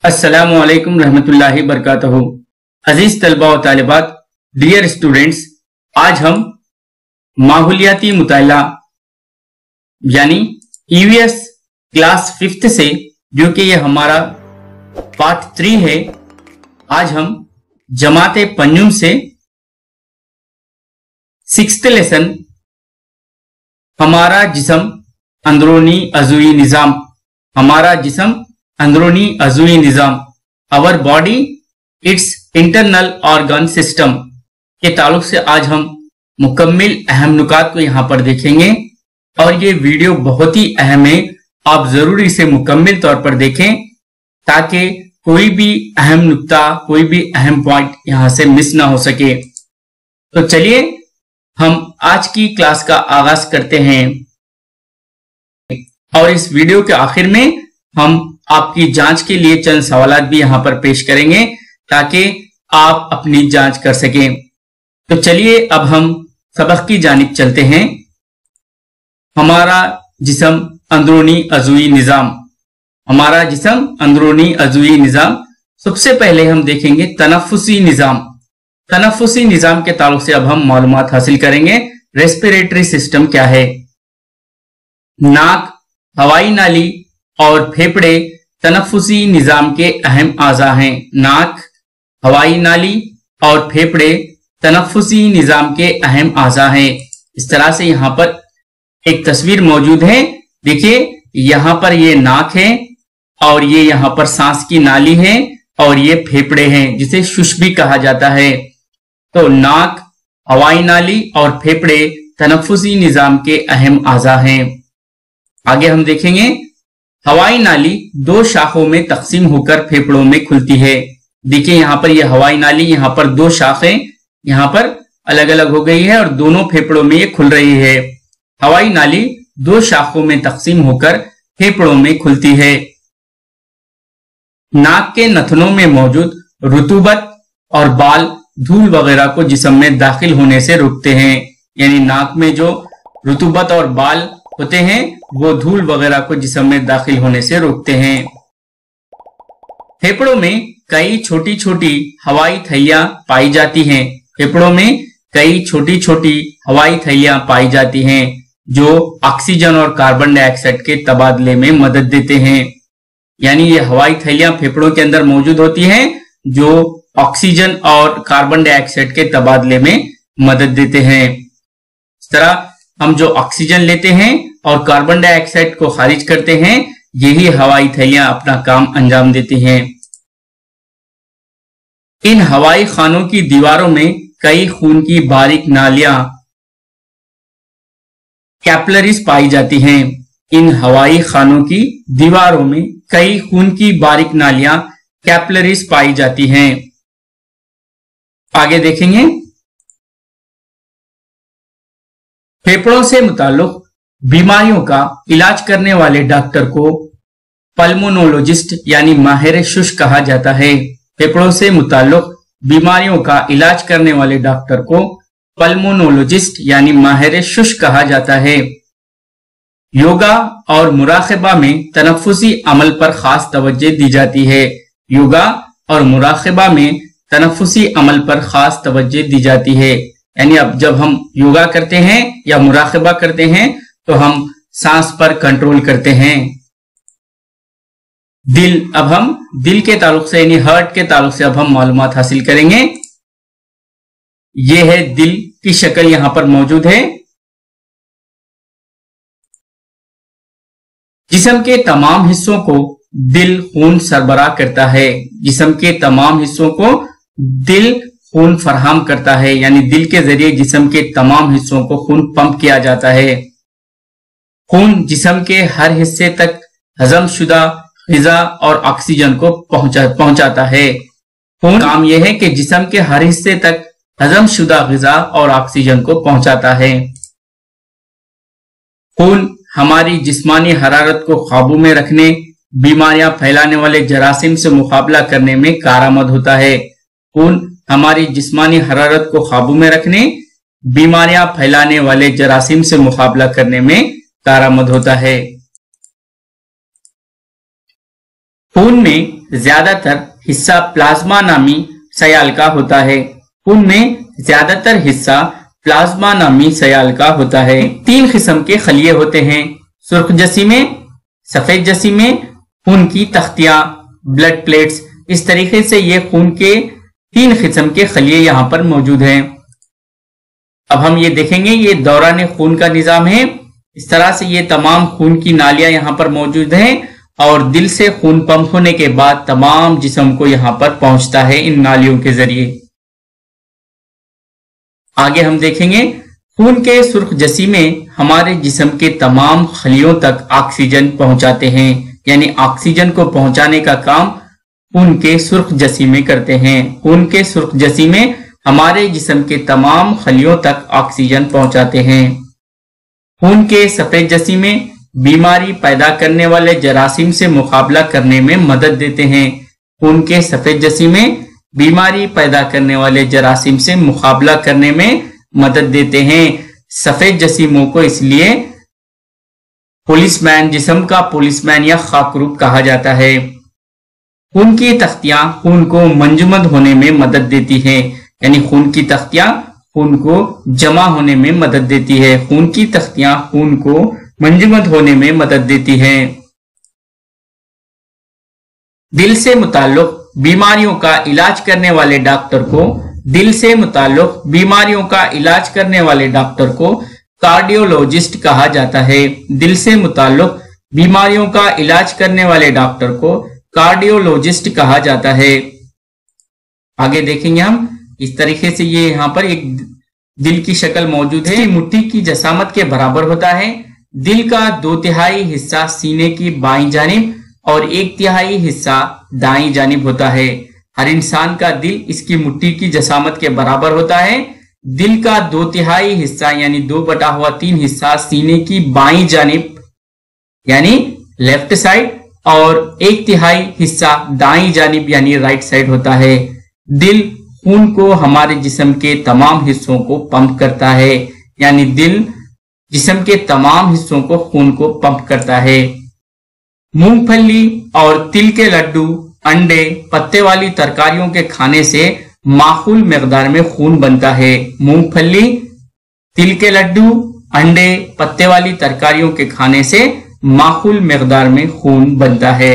अस्सलामु अलैकुम रहमतुल्लाहि बरकातहू। अजीज तलबा व तालिबात, डियर स्टूडेंट्स, आज हम माहौलियाती मुताला यानी ईवीएस क्लास 5th से, जो कि ये हमारा पार्ट 3 है, आज हम जमाते पंजुम से 6th लेसन हमारा जिस्म अंदरूनी अज़ुई निज़ाम, हमारा जिस्म अंदरूनी अज़ुई निज़ाम, our body it's internal organ system के ताल्लुक से आज हम मुकम्मिल अहम नुकात को यहाँ पर देखेंगे। और ये वीडियो बहुत ही अहम है, आप जरूर इसे मुकम्मिल तौर पर देखें ताकि कोई भी अहम नुक्ता, कोई भी अहम पॉइंट यहाँ से मिस ना हो सके। तो चलिए हम आज की क्लास का आगाज करते हैं और इस वीडियो के आखिर में हम आपकी जांच के लिए चंद सवालात भी यहां पर पेश करेंगे ताकि आप अपनी जांच कर सकें। तो चलिए अब हम सबक की जानिब चलते हैं। हमारा जिस्म अंदरूनी अज़ुई निज़ाम, हमारा जिस्म अंदरूनी अज़ुई निज़ाम। सबसे पहले हम देखेंगे तनफ्फुसी निज़ाम। तनफ्फुसी निज़ाम के ताल्लुक से अब हम मालूमात हासिल करेंगे। रेस्पिरेटरी सिस्टम क्या है? नाक, हवाई नाली और फेफड़े तनफ्फुसी निज़ाम के अहम आज़ा हैं। नाक, हवाई नाली और फेफड़े तनफ्फुसी निज़ाम के अहम आज़ा हैं। इस तरह से यहाँ पर एक तस्वीर मौजूद है। देखिए यहाँ पर ये नाक है और ये यहाँ पर सांस की नाली है और ये फेफड़े हैं जिसे शुश भी कहा जाता है। तो नाक, हवाई नाली और फेफड़े तनफ्फुसी निज़ाम के अहम आज़ा हैं। आगे हम देखेंगे हवाई नाली दो शाखों में तकसीम होकर फेफड़ों में खुलती है। देखिए यहाँ पर यह हवाई नाली, यहाँ पर दो शाखें यहाँ पर अलग अलग हो गई है और दोनों फेफड़ों में ये खुल रही है। हवाई नाली दो शाखों में तकसीम होकर फेफड़ों में खुलती है। नाक के नथनों में मौजूद रुतूबत और बाल धूल वगैरह को जिस्म में दाखिल होने से रोकते हैं। यानी नाक में जो रुतूबत और बाल होते हैं वो धूल वगैरह को जिस्म में दाखिल होने से रोकते हैं। फेफड़ों में कई छोटी छोटी हवाई थैलियां पाई जाती हैं। फेफड़ों में कई छोटी छोटी हवाई थैलियां पाई जाती हैं जो ऑक्सीजन और कार्बन डाइऑक्साइड के तबादले में मदद देते हैं। यानी ये हवाई थैलियां फेफड़ों के अंदर मौजूद होती हैं जो ऑक्सीजन और कार्बन डाइऑक्साइड के तबादले में मदद देते हैं। इस तरह हम जो ऑक्सीजन लेते हैं और कार्बन डाइऑक्साइड को खारिज करते हैं, यही हवाई थैलियां अपना काम अंजाम देती हैं। इन हवाई खानों की दीवारों में कई खून की बारीक नालियां कैपिलरीज पाई जाती हैं। इन हवाई खानों की दीवारों में कई खून की बारीक नालियां कैपिलरीज पाई जाती हैं। आगे देखेंगे फेफड़ों से मुताल्लिक बीमारियों का इलाज करने वाले डॉक्टर को पल्मोनोलॉजिस्ट यानी माहिर शुश कहा जाता है। फेफड़ों से मुताल्लिक बीमारियों का इलाज करने वाले डॉक्टर को पल्मोनोलॉजिस्ट यानी माहिर शुश कहा जाता है। योगा और मुराक़बा में तनफ्फुसी अमल पर खास तवज्जो दी जाती है। योगा और मुराक़बा में तनफ्फुसी अमल पर खास तवज्जो दी जाती है। यानी अब जब हम योगा करते हैं या मुराक़बा करते हैं तो हम सांस पर कंट्रोल करते हैं। दिल, अब हम दिल के ताल्लुक से यानी हार्ट के ताल्लुक से अब हम मालूमात हासिल करेंगे। यह है दिल की शक्ल यहां पर मौजूद है। जिस्म के तमाम हिस्सों को दिल खून सरबराह करता है। जिस्म के तमाम हिस्सों को दिल खून फराहम करता है। यानी दिल के जरिए जिस्म के तमाम हिस्सों को खून पंप किया जाता है। खून जिस्म के हर हिस्से तक हजम शुदा ग़िज़ा और ऑक्सीजन को पहुंचाता है। खून काम यह है कि जिस्म के हर हिस्से तक हजम शुदा ग़िज़ा और ऑक्सीजन को पहुंचाता है। खून हमारी जिस्मानी हरारत को काबू में रखने, बीमारियां फैलाने वाले जरासीम से मुकाबला करने में कारआमद होता है। खून हमारी जिस्मानी हरारत को काबू में रखने, बीमारियां फैलाने वाले जरासीम से मुकाबला करने में कारआमद होता है। खून में ज्यादातर हिस्सा प्लाज्मा नामी सयाल का होता है। खून में ज्यादातर हिस्सा प्लाज्मा नामी सयाल का होता है। 3 किस्म के खलिए होते हैं, सुर्ख जसीमें, सफेद जसीमें, खून की तख्तियां, ब्लड प्लेट्स। इस तरीके से ये खून के 3 किस्म के खलिए यहाँ पर मौजूद हैं। अब हम ये देखेंगे, ये दौरान खून का निजाम है। इस तरह से ये तमाम खून की नालियां यहाँ पर मौजूद हैं और दिल से खून पंप होने के बाद तमाम जिस्म को यहाँ पर पहुंचता है इन नालियों के जरिए। आगे हम देखेंगे, खून के सुर्ख जसीमे हमारे जिस्म के तमाम खलियों तक ऑक्सीजन पहुंचाते हैं, यानी ऑक्सीजन को पहुंचाने का काम खून के सुर्ख जसीमे करते हैं। खून के सुर्ख जसीमे हमारे जिस्म के तमाम खलियों तक ऑक्सीजन पहुंचाते हैं। खून के सफेद जसीमे बीमारी पैदा करने वाले जरासीम से मुकाबला करने में मदद देते हैं। खून के सफेद जसीमे बीमारी पैदा करने वाले जरासीम से मुकाबला करने में मदद देते हैं। सफेद जसीमों को इसलिए पुलिसमैन, जिस्म का पुलिसमैन या खाकरूब कहा जाता है। खून की तख्तियां खून को मंजमद होने में मदद देती हैं, यानी खून की तख्तियां खून को जमा होने में मदद देती है। खून की तख्तियां खून को मंजमद होने में मदद देती हैं। दिल से मुताल्लिक बीमारियों का इलाज करने वाले डॉक्टर को कार्डियोलॉजिस्ट कहा जाता है। दिल से मुताल्लिक बीमारियों का इलाज करने वाले डॉक्टर को कार्डियोलॉजिस्ट कहा जाता है। आगे देखेंगे हम, इस तरीके से ये यहाँ पर एक दिल की शक्ल मौजूद है, मुट्ठी की जसामत के बराबर होता है। दिल का 2/3 हिस्सा सीने की बाईं जानिब और 1/3 हिस्सा दाईं जानिब होता है। हर इंसान का दिल इसकी मुट्ठी की जसामत के बराबर होता है। दिल का 2/3 हिस्सा यानी 2/3 हिस्सा सीने की बाईं जानिब यानी लेफ्ट साइड और 1/3 हिस्सा दाईं जानिब यानी राइट साइड होता है। दिल खून को हमारे जिस्म के तमाम हिस्सों को पंप करता है, यानी दिल जिस्म के तमाम हिस्सों को खून को पंप करता है। मूंगफली और तिल के लड्डू, अंडे, पत्ते वाली तरकारियों के खाने से माकूल मिकदार में खून बनता है। मूंगफली, तिल के लड्डू, अंडे, पत्ते वाली तरकारियों के खाने से माकूल मिकदार में खून बनता है।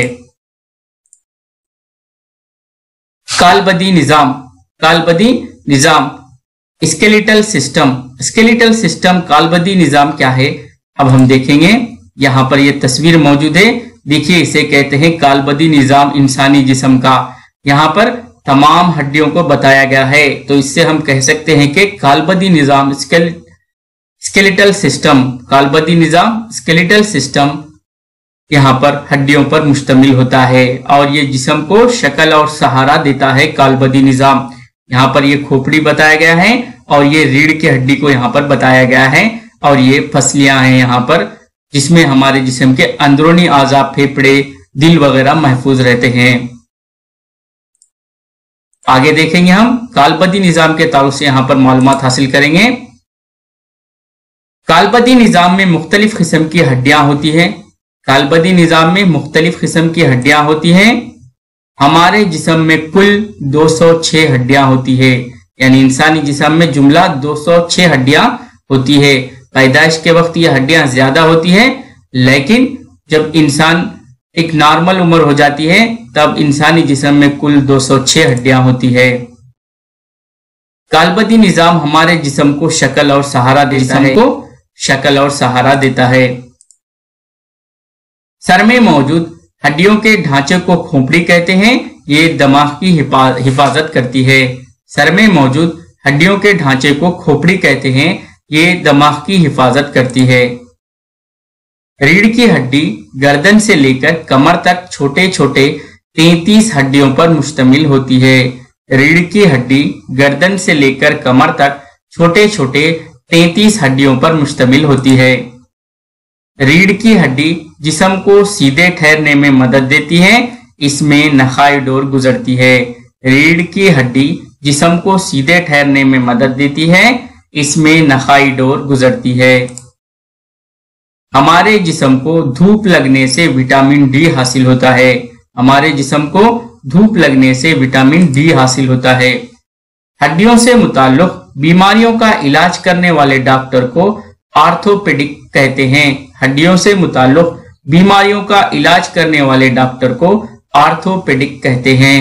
कालबदी निजाम, स्केलेटल सिस्टम कालबदी निजाम क्या है, अब हम देखेंगे। यहाँ पर यह तस्वीर मौजूद है, देखिए इसे कहते हैं कालबदी निजाम इंसानी जिस्म का। यहाँ पर तमाम हड्डियों को बताया गया है, तो इससे हम कह सकते हैं कि कालबदी निजाम स्केलेटल सिस्टम, कालबदी निजाम स्केलेटल सिस्टम यहाँ पर हड्डियों पर मुश्तमिल होता है और ये जिस्म को शक्ल और सहारा देता है। कालबदी निजाम, यहाँ पर ये खोपड़ी बताया गया है और ये रीढ़ की हड्डी को यहाँ पर बताया गया है और ये फसलियां हैं यहाँ पर, जिसमें हमारे जिस्म के अंदरूनी आज़ा, फेफड़े, दिल वगैरह महफूज रहते हैं। आगे देखेंगे हम कालबदी निजाम के ताल्लुक से यहाँ पर मालूमात हासिल करेंगे। कालबदी निजाम में मुख्तलिफ किस्म की हड्डियां होती है। कालबदी निजाम में मुख्तलिफ किस्म की हड्डियां होती हैं। हमारे जिस्म में कुल 206 हड्डियां होती है, यानी इंसानी जिस्म में जुमला 206 हड्डियां होती है। पैदाइश के वक्त ये हड्डियां ज्यादा होती है, लेकिन जब इंसान एक नॉर्मल उम्र हो जाती है तब इंसानी जिस्म में कुल 206 हड्डियां होती है। कालबदी निजाम हमारे जिस्म को शक्ल और सहारा देता है। सर में मौजूद हड्डियों के ढांचे को खोपड़ी कहते हैं, ये दिमाग की हिफाजत करती है। सर में मौजूद हड्डियों के ढांचे को खोपड़ी कहते हैं, ये दिमाग की हिफाजत करती है। रीढ़ की हड्डी गर्दन से लेकर कमर तक छोटे छोटे 33 हड्डियों पर मुश्तमिल होती है। रीढ़ की हड्डी गर्दन से लेकर कमर तक छोटे छोटे 33 हड्डियों पर मुश्तमिल होती है। रीढ़ की हड्डी जिस्म को सीधे ठहरने में मदद देती है, इसमें नखाई डोर गुजरती है। रीढ़ की हड्डी जिस्म को सीधे ठहरने में मदद देती है, इसमें नखाई डोर गुजरती है। हमारे जिस्म को धूप लगने से विटामिन डी हासिल होता है। हमारे जिस्म को धूप लगने से विटामिन डी हासिल होता है। हड्डियों से मुताल्लुक बीमारियों का इलाज करने वाले डॉक्टर को ऑर्थोपेडिक कहते हैं। हड्डियों से मुताल्लुक बीमारियों का इलाज करने वाले डॉक्टर को ऑर्थोपेडिक कहते हैं।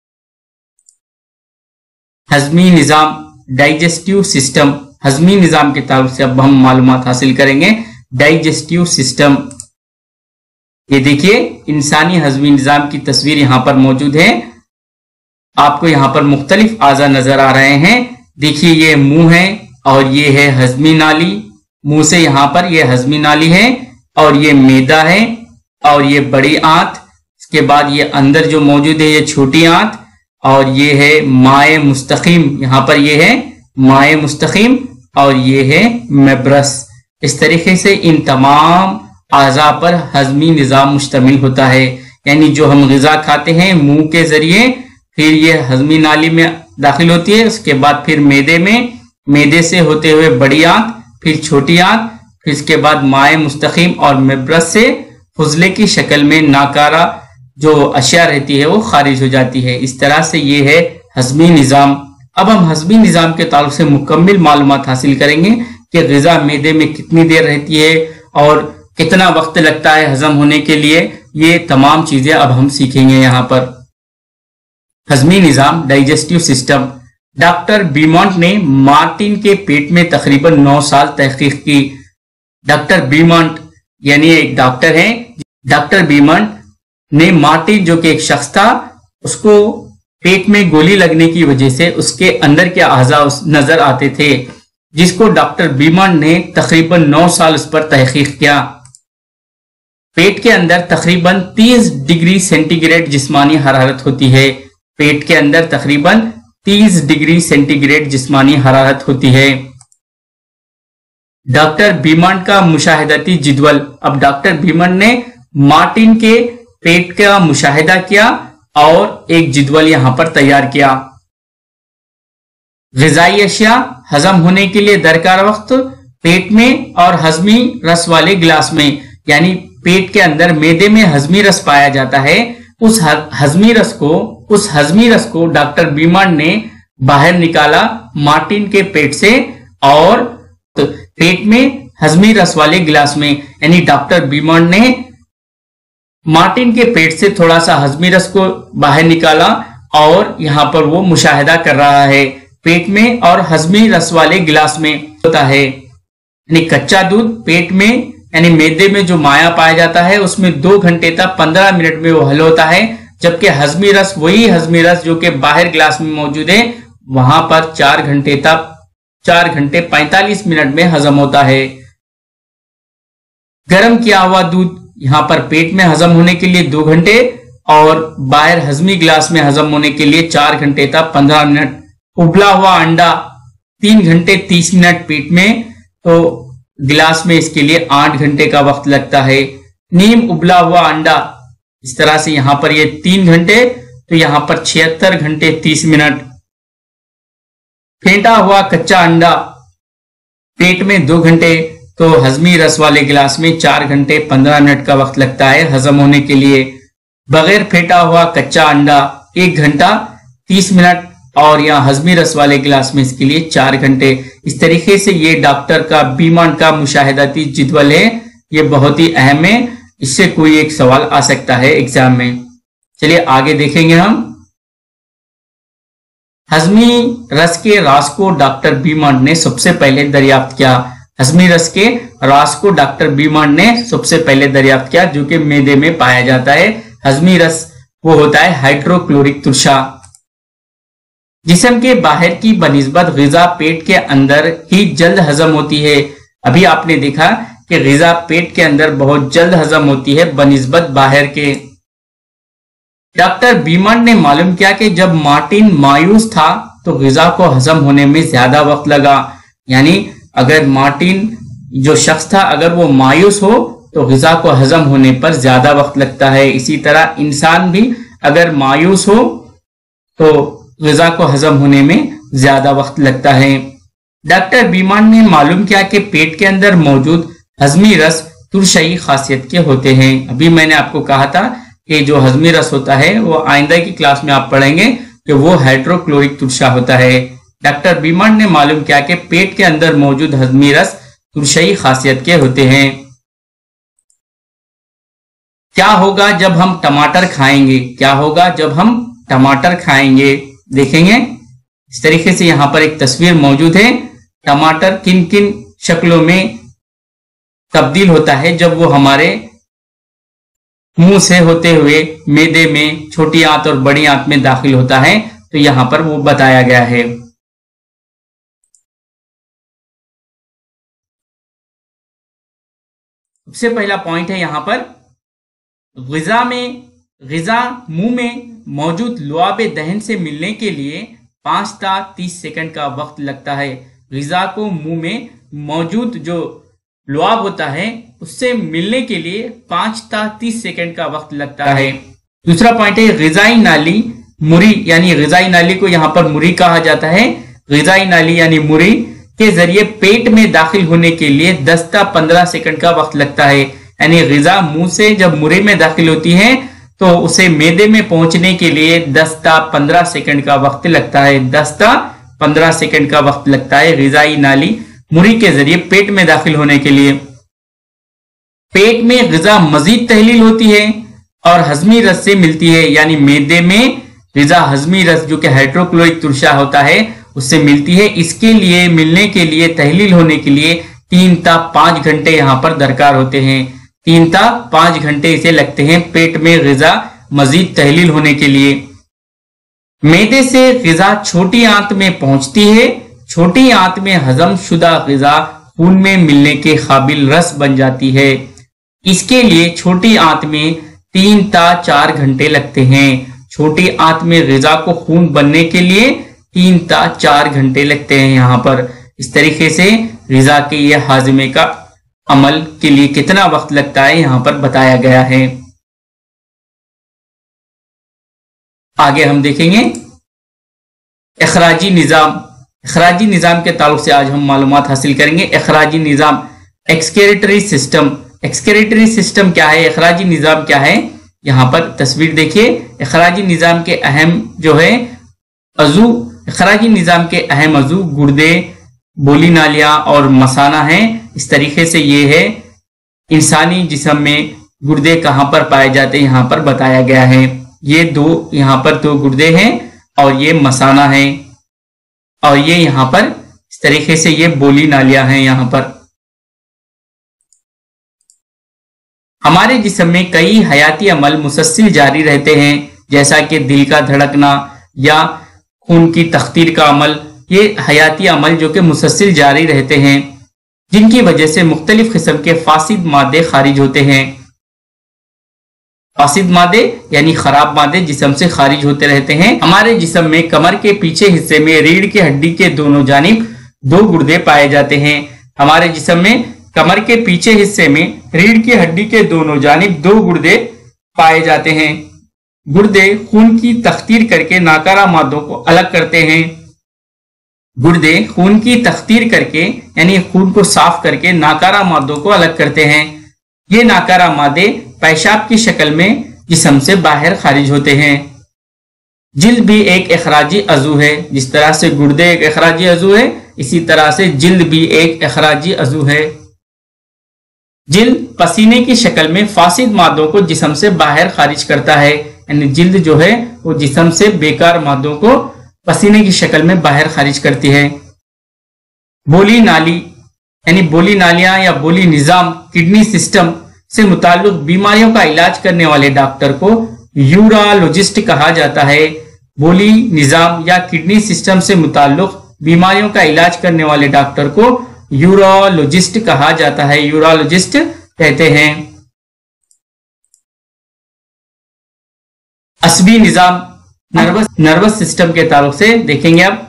हजमी निजाम, डाइजेस्टिव सिस्टम। हजमी निजाम के ताल्लुक से अब हम मालूमात हासिल करेंगे। डाइजेस्टिव सिस्टम, ये देखिए इंसानी हजमी निजाम की तस्वीर यहां पर मौजूद है। आपको यहां पर मुख्तलिफ आज़ा नजर आ रहे हैं। देखिए ये मुंह है और ये है हजमी नाली। मुंह से यहां पर ये हजमी नाली है और ये मैदा है और ये बड़ी आंत। इसके बाद ये अंदर जो मौजूद है ये छोटी आंत और ये है माए मुस्तकीम। यहां पर ये है माए मुस्तकीम और ये है मेब्रस। इस तरीके से इन तमाम आज़ा पर हजमी निज़ाम मुश्तमिल होता है। यानी जो हम ग़िज़ा खाते हैं मुंह के जरिए, फिर ये हजमी नाली में दाखिल होती है, उसके बाद फिर मैदे में, मैदे से होते हुए बड़ी आंत, फिर छोटी आंत, फिर इसके बाद माए मुस्तकीम और मेब्रस से फुजले की शक्ल में नाकारा जो अशिया रहती है वो खारिज हो जाती है। इस तरह से ये है हजमी निज़ाम। अब हम हजमी निज़ाम के ताल्लुक से मुकम्मल मालूमात हासिल करेंगे कि ग़िज़ा मैदे में कितनी देर रहती है और कितना वक्त लगता है हजम होने के लिए। ये तमाम चीजें अब हम सीखेंगे यहाँ पर। हजमी निज़ाम, डाइजेस्टिव सिस्टम। डॉक्टर बीमॉन्ट ने मार्टिन के पेट में तकरीबन 9 साल तहकीक की। डॉक्टर बीमॉन्ट यानी एक डॉक्टर हैं। डॉक्टर बीमॉन्ट ने मार्टिन जो कि एक शख्स था, उसको पेट में गोली लगने की वजह से उसके अंदर के आज़ा नजर आते थे, जिसको डॉक्टर बीमॉन्ट ने तकरीबन 9 साल उस पर तहकीक किया। पेट के अंदर तकरीबन 30 डिग्री सेंटीग्रेड जिस्मानी हरारत होती है। पेट के अंदर तकरीबन 30 डिग्री सेंटीग्रेड जिस्मानी हरारत होती है। डॉक्टर बीमॉन्ट का मुशाहिदाती जिदवल। अब डॉक्टर बीमॉन्ट ने मार्टिन के पेट का मुशाहिदा किया और एक जिदवल यहां पर तैयार किया। ग़िज़ाई अशिया हजम होने के लिए दरकार वक्त पेट में और हजमी रस वाले गिलास में, यानी पेट के अंदर मैदे में हजमी रस पाया जाता है। उस हजमी रस को डॉक्टर बीमॉन्ट ने बाहर निकाला मार्टिन के पेट से और पेट में हजमी रस वाले गिलास में, यानी डॉक्टर बीमॉन्ट ने मार्टिन के पेट से थोड़ा सा हजमी रस को बाहर निकाला और यहां पर वो मुशाहिदा कर रहा है। पेट में और हजमी रस वाले गिलास में होता है। यानी कच्चा दूध पेट में यानी मैदे में जो माया पाया जाता है उसमें 2 घंटे तक 15 मिनट में वो हल होता है, जबकि हजमी रस, वही हजमी रस जो कि बाहर गिलास में मौजूद है, वहां पर 4 घंटे 45 मिनट में हजम होता है। गर्म किया हुआ दूध यहां पर पेट में हजम होने के लिए 2 घंटे और बाहर हजमी गिलास में हजम होने के लिए 4 घंटे तक 15 मिनट। उबला हुआ अंडा 3 घंटे 30 मिनट पेट में, तो गिलास में इसके लिए 8 घंटे का वक्त लगता है। नीम उबला हुआ अंडा, इस तरह से यहां पर ये 3 घंटे, तो यहां पर 76 घंटे 30 मिनट। फेंटा हुआ कच्चा अंडा पेट में 2 घंटे, तो हजमी रस वाले गिलास में 4 घंटे 15 मिनट का वक्त लगता है हजम होने के लिए। बगैर फेंटा हुआ कच्चा अंडा 1 घंटा 30 मिनट और यहाँ हजमी रस वाले गिलास में इसके लिए 4 घंटे। इस तरीके से ये डॉक्टर का बीमॉन्ट का मुशाहिदाती जिदवल है। ये बहुत ही अहम है, इससे कोई एक सवाल आ सकता है एग्जाम में। चलिए आगे देखेंगे हम। हजमी रस के राज को डॉक्टर बीमॉन्ट ने सबसे पहले दरियाफ्त किया। हजमी रस के राज को डॉक्टर बीमॉन्ट ने सबसे पहले दरियाफ्त किया, जो कि मैदे में पाया जाता है। हजमी रस वो होता है हाइड्रोक्लोरिक तुरशा। जिस्म के बाहर की बनिस्बत ग़िज़ा पेट के अंदर ही जल्द हजम होती है। अभी आपने देखा कि ग़िज़ा पेट के अंदर बहुत जल्द हजम होती है बनिस्बत बाहर के। डॉक्टर बीमॉन्ट ने मालूम किया कि जब मार्टिन मायूस था तो ग़िज़ा को हजम होने में ज्यादा वक्त लगा। यानी अगर मार्टिन जो शख्स था अगर वो मायूस हो तो ग़िज़ा को हजम होने पर ज्यादा वक्त लगता है। इसी तरह इंसान भी अगर मायूस हो तो ग़िज़ा को हजम होने में ज्यादा वक्त लगता है। डॉक्टर बीमॉन्ट ने मालूम किया कि पेट के अंदर मौजूद हजमी रस तुरशई खासियत के होते हैं। अभी मैंने आपको कहा था के जो हजमी रस होता है वो आइंदा की क्लास में आप पढ़ेंगे कि वो हाइड्रोक्लोरिक तुरशा होता है। डॉक्टर बीमंड ने मालूम किया कि पेट के अंदर मौजूद हजमी रस तुरशई खासियत के होते हैं। क्या होगा जब हम टमाटर खाएंगे? क्या होगा जब हम टमाटर खाएंगे? देखेंगे इस तरीके से यहां पर एक तस्वीर मौजूद है। टमाटर किन किन शक्लों में तब्दील होता है जब वो हमारे मुंह से होते हुए मैदे में छोटी आंत और बड़ी आंत में दाखिल होता है, तो यहां पर वो बताया गया है। सबसे पहला पॉइंट है यहां पर ग़िज़ा मुंह में मौजूद लुआब दहन से मिलने के लिए 5 ता 30 सेकंड का वक्त लगता है। ग़िज़ा को मुंह में मौजूद जो लुआब होता है उससे मिलने के लिए 5 ता 30 सेकंड का वक्त लगता है। दूसरा पॉइंट है ग़िज़ाई नाली मुरी, यानी ग़िज़ाई नाली को यहाँ पर मुरी कहा जाता है। ग़िज़ाई नाली यानी मुरी के जरिए पेट में दाखिल होने के लिए 10 ता 15 सेकंड का वक्त लगता है। यानी ग़िज़ा मुंह से जब मुरी में दाखिल होती है तो उसे मैदे में पहुंचने के लिए 10 ता 15 सेकंड का वक्त लगता है। 10 ता 15 सेकंड का वक्त लगता है ग़िज़ाई नाली मुरी के जरिए पेट में दाखिल होने के लिए। पेट में ग़िज़ा मजीद तहलील होती है और हजमी रस से मिलती है, यानी मैदे में ग़िज़ा हजमी रस जो कि हाइड्रोक्लोरिक तुरशा होता है उससे मिलती है। इसके लिए मिलने के लिए तहलील होने के लिए 3 ता 5 घंटे यहाँ पर दरकार होते हैं। 3 ता 5 घंटे इसे लगते हैं पेट में ग़िज़ा मजीद तहलील होने के लिए। मैदे से ग़िज़ा छोटी आंत में पहुंचती है। छोटी आंत में हजम शुदा ग़िज़ा खून में मिलने के काबिल रस बन जाती है। इसके लिए छोटी आंत में 3 ता 4 घंटे लगते हैं। छोटी आंत में ग़िज़ा को खून बनने के लिए 3 ता 4 घंटे लगते हैं यहाँ पर। इस तरीके से ग़िज़ा के ये हाज़मे का अमल के लिए कितना वक्त लगता है यहाँ पर बताया गया है। आगे हम देखेंगे इखराजी निज़ाम। इखराजी निज़ाम के ताल्लुक से आज हम मालूमात हासिल करेंगे। इखराजी निज़ाम, एक्सक्रीटरी सिस्टम। एक्सक्रीटरी सिस्टम क्या है, इखराजी निज़ाम क्या है? यहाँ पर तस्वीर देखिए। इखराजी निज़ाम के अहम जो है अज़ू, इखराजी निज़ाम के अहम अज़ू गुर्दे, बोली नालियाँ और मसाना हैं। इस तरीके से ये है इंसानी जिस्म में गुर्दे कहाँ पर पाए जाते हैं यहाँ पर बताया गया है। ये यहाँ पर 2 गुर्दे हैं और ये मसाना है और ये यहाँ पर इस तरीके से ये बोली नालियाँ हैं। यहाँ पर हमारे जिस्म में कई हयाती अमल मुसलसल जारी रहते हैं, जैसा कि दिल का धड़कना या खून की तख्तीर का अमल। ये हयाती अमल जो कि मुसलसल जारी रहते हैं, जिनकी वजह से मुख्तलिफ किस्म के फासिद मादे खारिज होते हैं। फासिद मादे यानी खराब मादे जिस्म से खारिज होते रहते हैं। हमारे जिस्म में कमर के पीछे हिस्से में रीढ़ की हड्डी के दोनों जानिब 2 गुर्दे पाए जाते हैं। हमारे जिस्म में कमर के पीछे हिस्से में रीढ़ की हड्डी के दोनों जानिब 2 गुर्दे पाए जाते हैं। गुर्दे खून की तख्तीर करके नाकारा मादों को अलग करते हैं। गुर्दे खून की तख्तीर करके यानी खून को साफ करके नाकारा मादों को अलग करते हैं। ये नाकारा मादे पेशाब की शक्ल में जिस्म से बाहर खारिज होते हैं। जिल्द भी एक इखराजी अज़ू है। जिस तरह से गुर्दे एक इखराजी अज़ू है, इसी तरह से जिल्द भी एक इखराजी अज़ू है। जिल्द पसीने की शक्ल में फासिद मादों को जिस्म से बाहर खारिज करता है, यानी जिल्द जो है वो जिस्म से बेकार मादों को पसीने की शक्ल में बाहर खारिज करती है। बोली नाली यानी बोली नालियां या बोली निज़ाम किडनी सिस्टम से मुताल्लिक बीमारियों का इलाज करने वाले डॉक्टर को यूरोलॉजिस्ट कहा जाता है। बोली निज़ाम या किडनी सिस्टम से मुताल्लिक बीमारियों का इलाज करने वाले डॉक्टर को यूरोलॉजिस्ट कहा जाता है। यूरोलॉजिस्ट कहते हैं। असबी निज़ाम नर्वस सिस्टम के ताल्लुक से देखेंगे। अब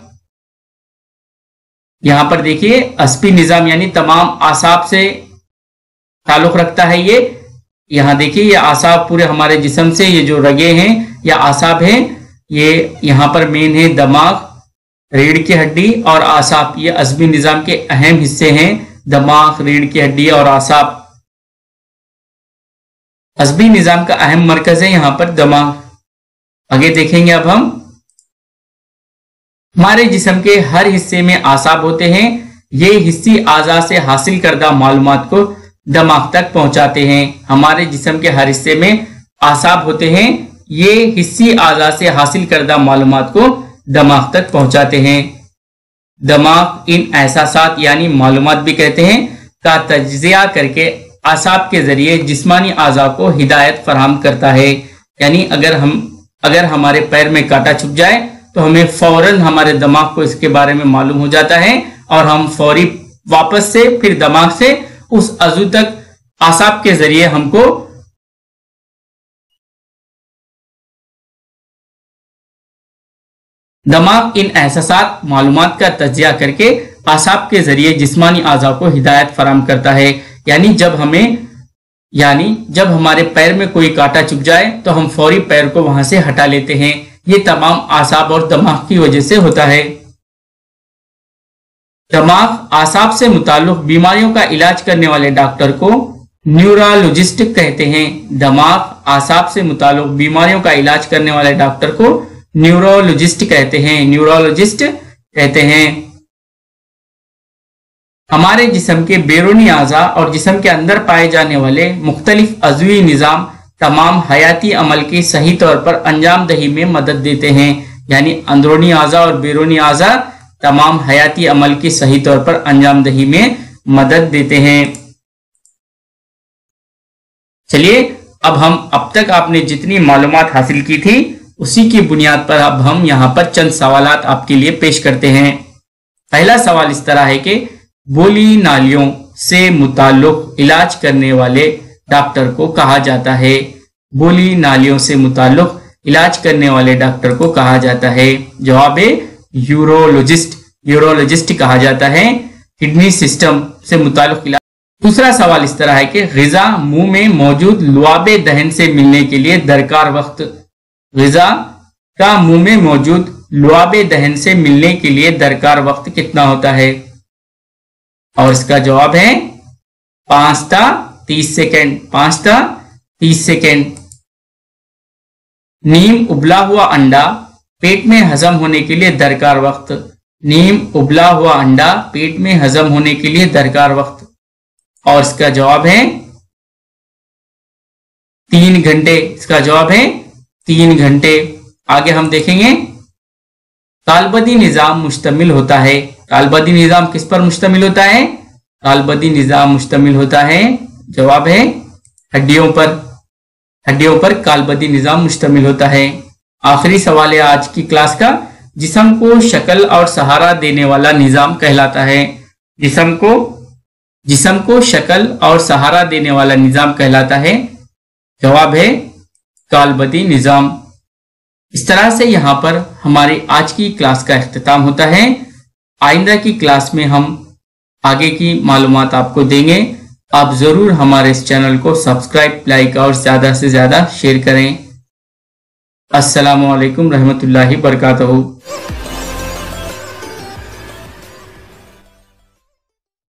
यहां पर देखिए असबी निज़ाम यानी तमाम आसाब से ताल्लुक रखता है। ये यहां देखिए ये आसाब पूरे हमारे जिस्म से, ये जो रगे हैं या आसाब हैं, ये यहां पर मेन है दिमाग, रीढ़ की हड्डी और आसाब। ये असबी निज़ाम के अहम हिस्से हैं, दिमाग, रीढ़ की हड्डी और आसाब। अज़बी निजाम का अहम मरकज है यहाँ पर दिमाग। आगे देखेंगे अब हम, हमारे जिस्म के हर हिस्से में आसाब होते हैं। ये हिस्सी आज़ा से हासिल करदा मालूमात को दिमाग तक पहुंचाते हैं। हमारे जिस्म के हर हिस्से में आसाब होते हैं। ये हिस्सी आज़ा से हासिल करदा मालूमात को दिमाग तक पहुंचाते हैं। दिमाग इन एहसासात यानी मालूमात भी कहते हैं का तज्जिया करके आसाब के जरिए जिस्मानी आज़ा को हिदायत फराहम करता है। यानी अगर हमारे पैर में कांटा चुभ जाए तो हमें फौरन हमारे दिमाग को इसके बारे में मालूम हो जाता है और हम फौरी वापस से फिर दिमाग से उस अज़ू तक आसाब के जरिए हमको दिमाग इन एहसासात मालूमात का तज्जिया करके आसाब के जरिए जिस्मानी आज़ा को हिदायत फराहम करता है। यानी जब हमारे पैर में कोई कांटा चुभ जाए तो हम फौरी पैर को वहां से हटा लेते हैं। ये तमाम आसाब और दिमाग की वजह से होता है। दिमाग आसाब से मुताल्लिक बीमारियों का इलाज करने वाले डॉक्टर को न्यूरोलॉजिस्ट कहते हैं। दिमाग आसाब से मुताल्लिक बीमारियों का इलाज करने वाले डॉक्टर को न्यूरोलॉजिस्ट कहते हैं। हमारे जिस्म के बैरूनी आज़ा और जिस्म के अंदर पाए जाने वाले मुख्तलिफ अज़वी निज़ाम तमाम हयाती अमल की सही तौर पर अंजाम दही में मदद देते हैं। यानी अंदरूनी आज़ा और बैरूनी आज़ा तमाम हयाती अमल की सही तौर पर अंजाम दही में मदद देते हैं। चलिए अब तक आपने जितनी मालूमात हासिल की थी उसी की बुनियाद पर अब हम यहाँ पर चंद सवालात आपके लिए पेश करते हैं। पहला सवाल इस तरह है कि बोली नालियों से मुताल्लिक इलाज करने वाले डॉक्टर को कहा जाता है। बोली नालियों से मुताल्लिक इलाज करने वाले डॉक्टर को कहा जाता है। जवाब है यूरोलॉजिस्ट कहा जाता है। किडनी सिस्टम से मुताल्लिक इलाज। दूसरा सवाल इस तरह है कि ग़िज़ा मुंह में मौजूद लुआबे दहन से मिलने के लिए दरकार वक्त। ग़िज़ा का मुंह में मौजूद लुआबे दहन से मिलने के लिए दरकार वक्त कितना होता है? और इसका जवाब है 5 ता 30 सेकेंड। 5 ता 30 सेकेंड। नीम उबला हुआ अंडा पेट में हजम होने के लिए दरकार वक्त। नीम उबला हुआ अंडा पेट में हजम होने के लिए दरकार वक्त। और इसका जवाब है 3 घंटे। इसका जवाब है 3 घंटे। आगे हम देखेंगे कालबदी निजाम मुश्तमिल होता है। कालबदी निजाम किस पर मुश्तमिल होता है? कालबदी निजाम मुश्तमिल होता है, जवाब है हड्डियों पर। हड्डियों पर कालबदी निजाम मुश्तमिल होता है। आखिरी सवाल है आज की क्लास का, जिस्म को शक्ल और सहारा देने वाला निजाम कहलाता है। जिस्म को शक्ल और सहारा देने वाला निजाम कहलाता है, जवाब है कालबदी निजाम। इस तरह से यहाँ पर हमारी आज की क्लास का इख्तिताम होता है। आइंदा की क्लास में हम आगे की मालूमात आपको देंगे। आप जरूर हमारे इस चैनल को सब्सक्राइब, लाइक और ज्यादा से ज्यादा शेयर करें। अस्सलामु अलैकुम रहमतुल्लाहि बरकातहू।